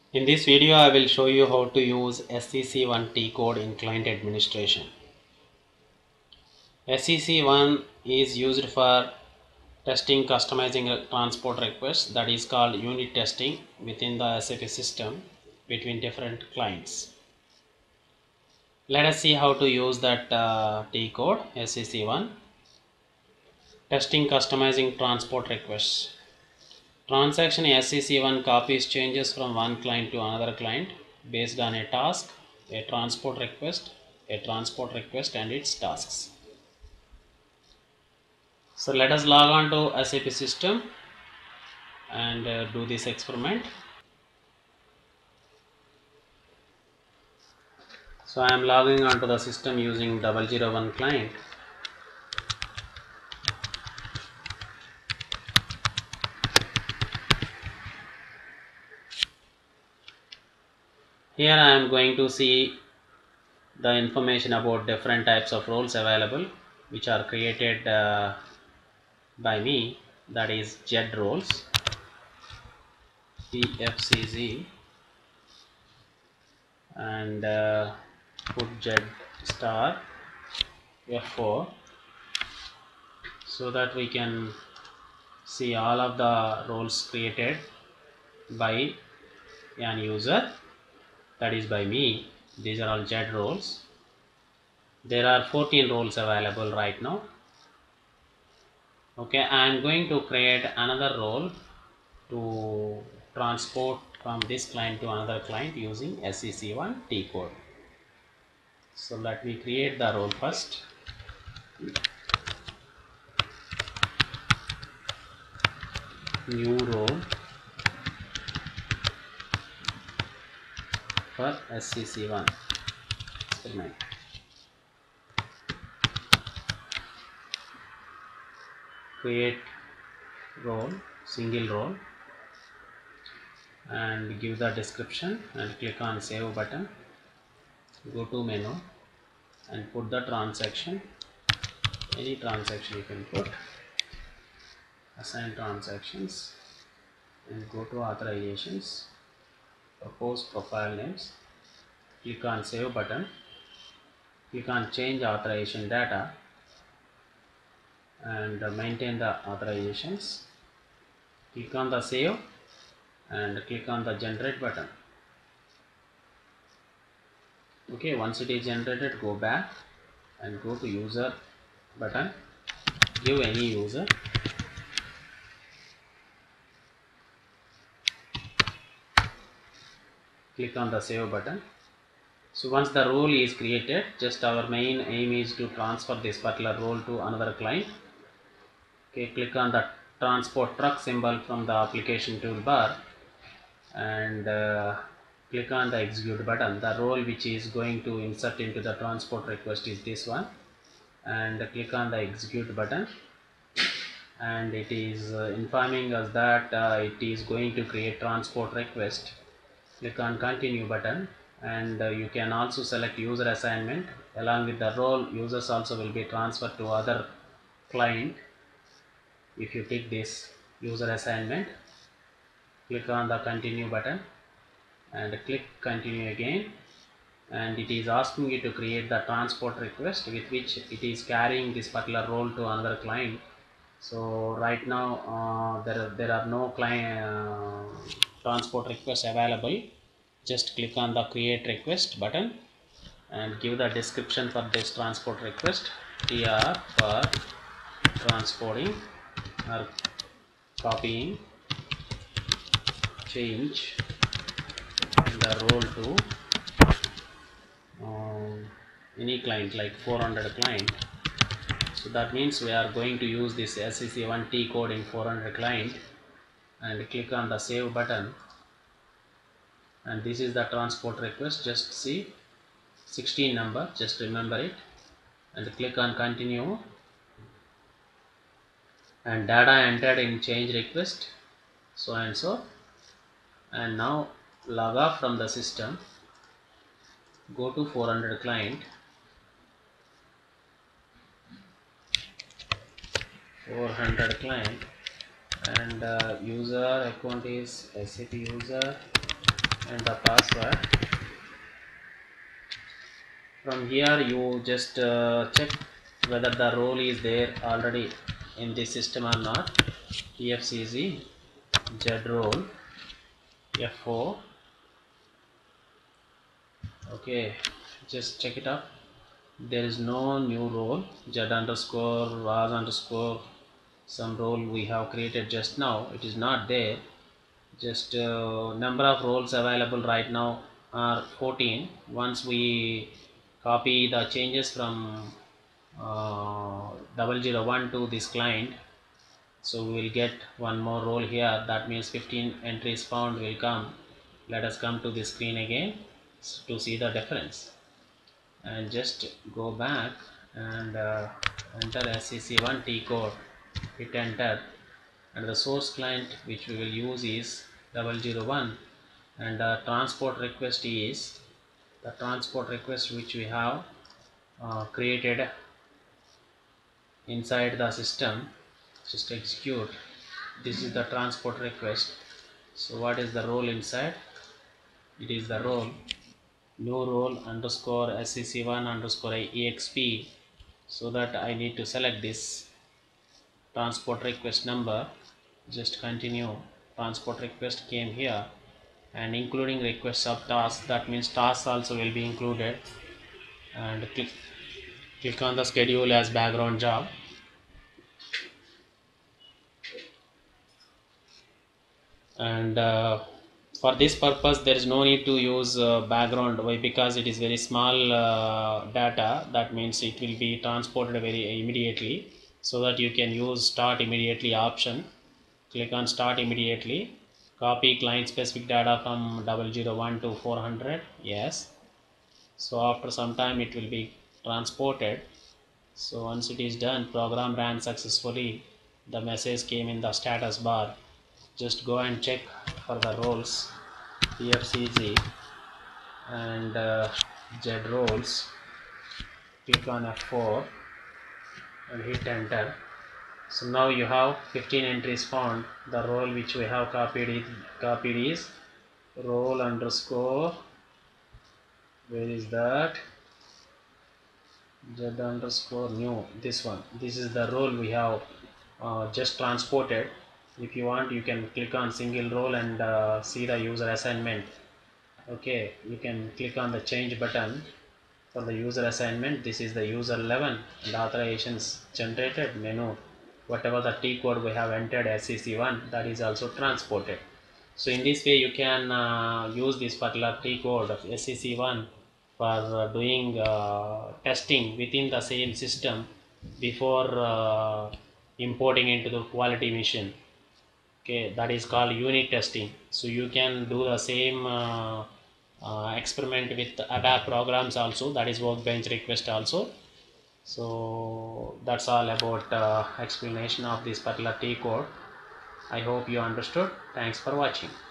In this video, I will show you how to use SCC1 T code in client administration. SCC1 is used for testing customizing a transport requests, that is called unit testing within the SAP system between different clients. Let us see how to use that T code SCC1. Testing customizing transport requests. Transaction SCC1 copies changes from one client to another client based on a task, a transport request and its tasks. So let us log on to SAP system and do this experiment. So I am logging onto the system using 001 client. Here I am going to see the information about different types of roles available which are created by me, that is JED roles, PFCZ, and put JED star F4 so that we can see all of the roles created by an user, that is by me. These are all JED roles. There are 14 roles available right now. Okay, I am going to create another role to transport from this client to another client using SCC1 T code. So let me create the role first. New role for SCC1 experiment. Create role, single role, and give the description and click on save button. Go to menu and put the transaction, any transaction you can put, assign transactions, and go to authorizations, propose profile names, click on save button, click on change authorization data and maintain the authorizations, click on the save and click on the generate button. Okay, once it is generated, go back and go to user button, give any user, click on the save button. So once the role is created, just our main aim is to transfer this particular role to another client. Okay, click on the transport truck symbol from the application toolbar and click on the execute button. The role which is going to insert into the transport request is this one, and click on the execute button, and it is informing us that it is going to create transport request. Click on continue button, and you can also select user assignment. Along with the role, users also will be transferred to other client. If you tick this user assignment, click on the continue button and click continue again, and it is asking you to create the transport request with which it is carrying this particular role to another client. So right now there are no client transport requests available. Just click on the create request button and give the description for this transport request. TR for transporting or copying change the role to any client like 400 client. So that means we are going to use this SCC1 T code in 400 client, and click on the save button, and this is the transport request. Just see 16 number, just remember it, and click on continue, and data entered in change request so and so. And now log off from the system, go to 400 client, 400 client, and user account is SAP user, and the password. From here you just check whether the role is there already in this system or not. EFCZ Z role F4. Okay, just check it up. There is no new role. Z underscore was underscore some role we have created just now. It is not there. Just number of roles available right now are 14. Once we copy the changes from 001 to this client, so we will get one more role here. That means 15 entries found will come. Let us come to the screen again to see the difference, and just go back and enter SCC1 T code, hit enter, and the source client which we will use is 001, and the transport request is the transport request which we have created inside the system. Just execute. This is the transport request. So what is the role inside? It is the role new role underscore SCC1 underscore exp. So that I need to select this transport request number. Just continue. Transport request came here, and including request of task, that means tasks also will be included, and click on the schedule as background job, and for this purpose there is no need to use background. Why? Because it is very small data. That means it will be transported very immediately, so that you can use start immediately option. Click on start immediately. Copy client specific data from 001 to 400. Yes. So after some time it will be transported. So once it is done, program ran successfully. The message came in the status bar. Just go and check for the roles EFCG and Z roles. Click on F4 and hit enter. So now you have 15 entries found. The role which we have copied is role underscore, where is that, Z underscore new, this one. This is the role we have just transported. If you want, you can click on single role and see the user assignment. Okay, you can click on the change button for the user assignment. This is the user 11 and authorizations generated menu. Whatever the T code we have entered SCC1, that is also transported. So in this way you can use this particular T code of SCC1 for doing testing within the same system before importing into the quality mission. Okay, that is called unit testing. So you can do the same experiment with ABAP programs also, that is workbench request also. So that's all about explanation of this particular T code. I hope you understood. Thanks for watching.